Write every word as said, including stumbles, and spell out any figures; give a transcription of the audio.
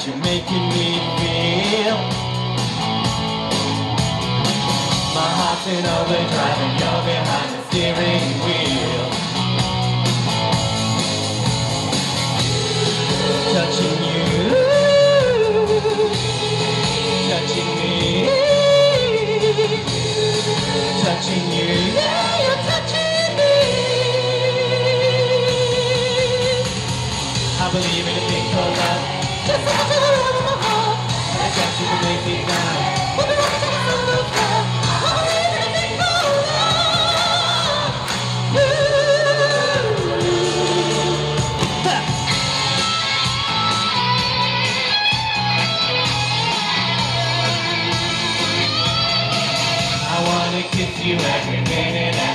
that you're making me feel. My heart's in overdrive and you're behind the steering wheel. Touching you, touching me, touching you, yeah, you're touching me. I believe in a thing called love. Just like the love of my heart. I guess you can make me now. We'll be walking down the road now. I believe in a thing called love. I wanna kiss you every minute.